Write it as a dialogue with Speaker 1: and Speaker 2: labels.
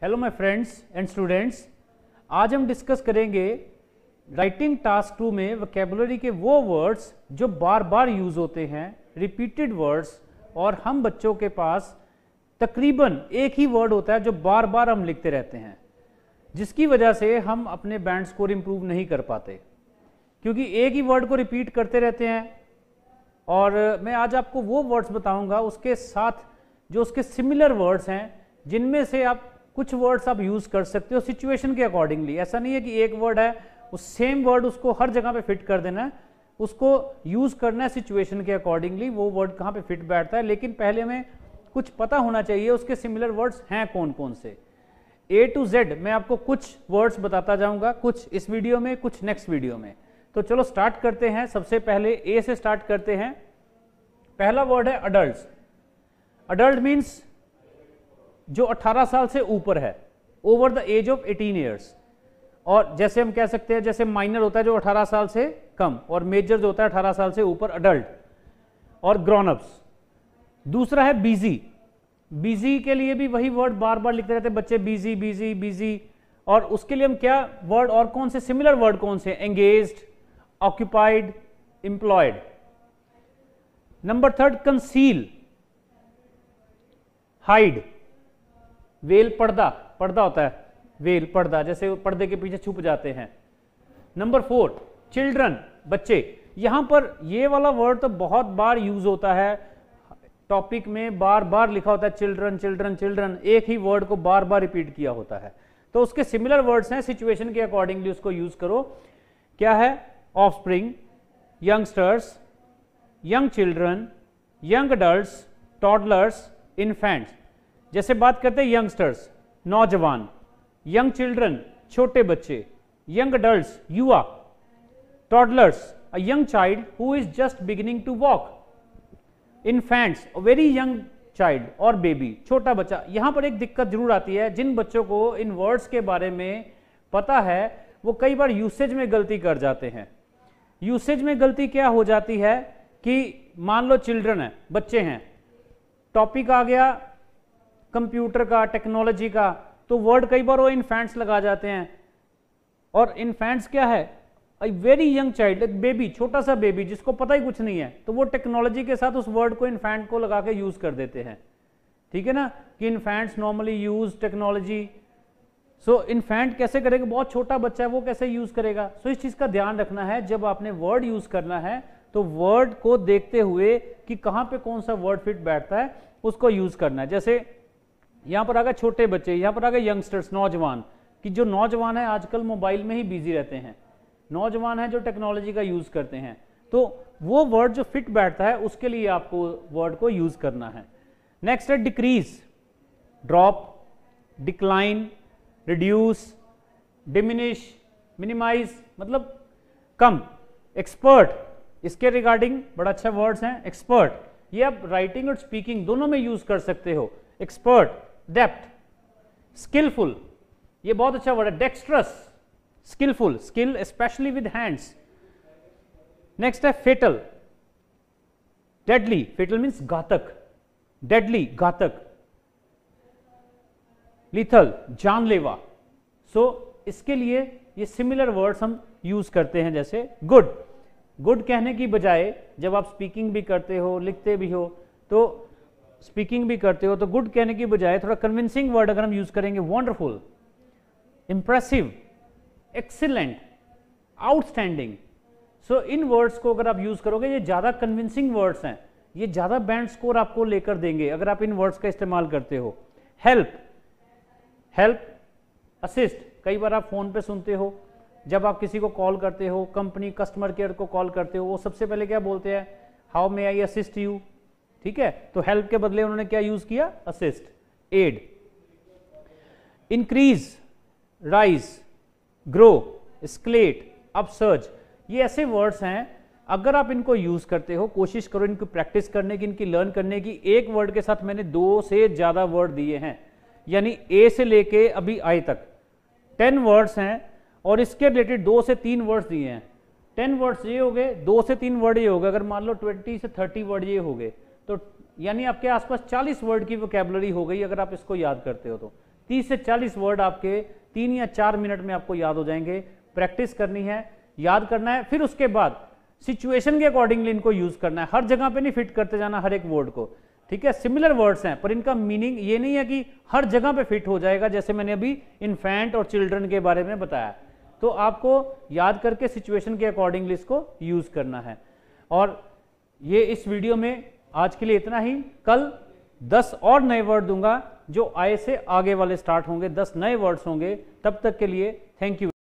Speaker 1: Hello my friends and students, आज हम discuss करेंगे राइटिंग टास्क 2 में वोकैबुलरी के वो वर्ड्स जो बार बार यूज होते हैं, रिपीटेड वर्ड्स, और हम बच्चों के पास तकरीबन एक ही वर्ड होता है जो बार बार हम लिखते रहते हैं, जिसकी वजह से हम अपने बैंड स्कोर इंप्रूव नहीं कर पाते क्योंकि एक ही वर्ड को रिपीट करते रहते हैं। और मैं आज आपको वो वर्ड्स बताऊंगा उसके साथ जो उसके सिमिलर वर्ड्स हैं, जिनमें से आप कुछ वर्ड्स आप यूज कर सकते हो सिचुएशन के अकॉर्डिंगली। ऐसा नहीं है कि एक वर्ड है उस सेम वर्ड उसको हर जगह पे फिट कर देना है, उसको यूज करना है सिचुएशन के अकॉर्डिंगली, वो वर्ड कहाँ पे फिट बैठता है। लेकिन पहले हमें कुछ पता होना चाहिए उसके सिमिलर वर्ड्स हैं कौन कौन से। A to Z मैं आपको कुछ वर्ड्स बताता जाऊंगा, कुछ इस वीडियो में, कुछ नेक्स्ट वीडियो में। तो चलो स्टार्ट करते हैं। सबसे पहले A से स्टार्ट करते हैं। पहला वर्ड है अडल्ट। अडल्ट मीन्स जो 18 साल से ऊपर है, over the age of 18 years. और जैसे हम कह सकते हैं, जैसे माइनर होता है जो 18 साल से कम, और मेजर जो होता है 18 साल से ऊपर, अडल्ट और ग्रोन अप्स। दूसरा है बिजी। बिजी के लिए भी वही वर्ड बार बार लिखते रहते हैं बच्चे, बिजी बिजी बिजी। और उसके लिए हम क्या वर्ड और कौन से सिमिलर वर्ड कौन से? Engaged, occupied, employed. Number third conceal, hide. Veil पर्दा, पर्दा होता है, वेल पर्दा, जैसे पर्दे के पीछे छुप जाते हैं। नंबर फोर चिल्ड्रन, बच्चे। यहां पर ये वाला वर्ड तो बहुत बार यूज होता है, टॉपिक में बार बार लिखा होता है चिल्ड्रन चिल्ड्रन चिल्ड्रन, एक ही वर्ड को बार बार रिपीट किया होता है। तो उसके सिमिलर वर्ड्स हैं, सिचुएशन के अकॉर्डिंगली उसको यूज करो। क्या है? Offspring, youngsters, young children, young adults, toddlers, infants. जैसे बात करते हैं यंगस्टर्स, नौजवान, यंग चिल्ड्रन, छोटे बच्चे, यंग अडल्ट्स, युवा, toddlers, a young child who is just beginning to walk, infants, a very young child और बेबी, छोटा बच्चा। यहां पर एक दिक्कत जरूर आती है, जिन बच्चों को इन वर्ड्स के बारे में पता है वो कई बार यूसेज में गलती कर जाते हैं। यूसेज में गलती क्या हो जाती है कि मान लो चिल्ड्रन है, बच्चे हैं, टॉपिक आ गया कंप्यूटर का, टेक्नोलॉजी का, तो वर्ड कई बार वो इन्फेंट्स लगा जाते हैं। और इन्फेंट्स क्या है? अ वेरी यंग चाइल्ड, एक बेबी, छोटा सा बेबी जिसको पता ही कुछ नहीं है, तो वो टेक्नोलॉजी के साथ उस वर्ड को, इन्फेंट को लगा के यूज कर देते हैं। ठीक है ना, कि infants normally use technology. So infant कैसे करेगा? बहुत छोटा बच्चा है, वो कैसे यूज करेगा? सो इस चीज का ध्यान रखना है जब आपने वर्ड यूज करना है, तो वर्ड को देखते हुए कि कहां पे कौन सा वर्ड फिट बैठता है उसको यूज करना है। जैसे यहां पर आ गए छोटे बच्चे, यहां पर आ गए यंगस्टर्स, नौजवान, कि जो नौजवान है आजकल मोबाइल में ही बिजी रहते हैं, नौजवान है जो टेक्नोलॉजी का यूज करते हैं, तो वो वर्ड जो फिट बैठता है उसके लिए आपको वर्ड को यूज करना है। नेक्स्ट है decrease, drop, decline, reduce, diminish, minimise, मतलब कम। एक्सपर्ट, इसके रिगार्डिंग बड़ा अच्छा वर्ड्स हैं। एक्सपर्ट ये आप राइटिंग और स्पीकिंग दोनों में यूज कर सकते हो। एक्सपर्ट, डेप्थ, स्किलफुल, ये बहुत अच्छा वर्ड है। Dextrous, skilful, skill specially with hands. Next है फेटल, डेडली, फेटल मीन्स घातक, डेडली, घातक। लिथल, जानलेवा। सो इसके लिए ये सिमिलर वर्ड्स हम यूज करते हैं। जैसे गुड, गुड कहने की बजाय जब आप स्पीकिंग भी करते हो, लिखते भी हो, तो स्पीकिंग भी करते हो, तो गुड कहने की बजाय थोड़ा कन्विंसिंग वर्ड अगर हम यूज करेंगे, wonderful, impressive, excellent, outstanding. So इन वर्ड्स को अगर आप यूज करोगे, ये ज्यादा कन्विंसिंग वर्ड्स हैं, ये ज्यादा बैंड स्कोर आपको लेकर देंगे अगर आप इन वर्ड्स का इस्तेमाल करते हो। हेल्प, हेल्प, असिस्ट, कई बार आप फोन पे सुनते हो, जब आप किसी को कॉल करते हो, कंपनी कस्टमर केयर को कॉल करते हो, वो सबसे पहले क्या बोलते हैं? How may I assist you. ठीक है, तो हेल्प के बदले उन्होंने क्या यूज किया? Assist, aid. Increase, rise, grow, escalate, upsurge, ये ऐसे वर्ड्स हैं, अगर आप इनको यूज करते हो, कोशिश करो इनको प्रैक्टिस करने की, इनकी लर्न करने की। एक वर्ड के साथ मैंने 2 से ज्यादा वर्ड दिए हैं, यानी ए से लेके अभी आई तक 10 वर्ड्स हैं, और इसके रिलेटेड 2 से 3 वर्ड्स दिए हैं। 10 वर्ड्स ये हो गए, 2 से 3 वर्ड ये हो गए। अगर मान लो 20 से 30 वर्ड ये हो गए, तो यानी आपके आसपास 40 वर्ड की वोकैबुलरी हो गई अगर आप इसको याद करते हो तो। 30 से 40 वर्ड आपके 3 या 4 मिनट में आपको याद हो जाएंगे। प्रैक्टिस करनी है, याद करना है, फिर उसके बाद सिचुएशन के अकॉर्डिंगली इनको यूज करना है। हर जगह पे नहीं फिट करते जाना हर एक वर्ड को, ठीक है। सिमिलर वर्ड्स हैं पर इनका मीनिंग ये नहीं है कि हर जगह पे फिट हो जाएगा, जैसे मैंने अभी इन्फेंट और चिल्ड्रन के बारे में बताया। तो आपको याद करके सिचुएशन के अकॉर्डिंगली इसको यूज करना है। और ये इस वीडियो में आज के लिए इतना ही। कल 10 और नए वर्ड दूंगा जो आय से आगे वाले स्टार्ट होंगे, 10 नए वर्ड्स होंगे। तब तक के लिए थैंक यू।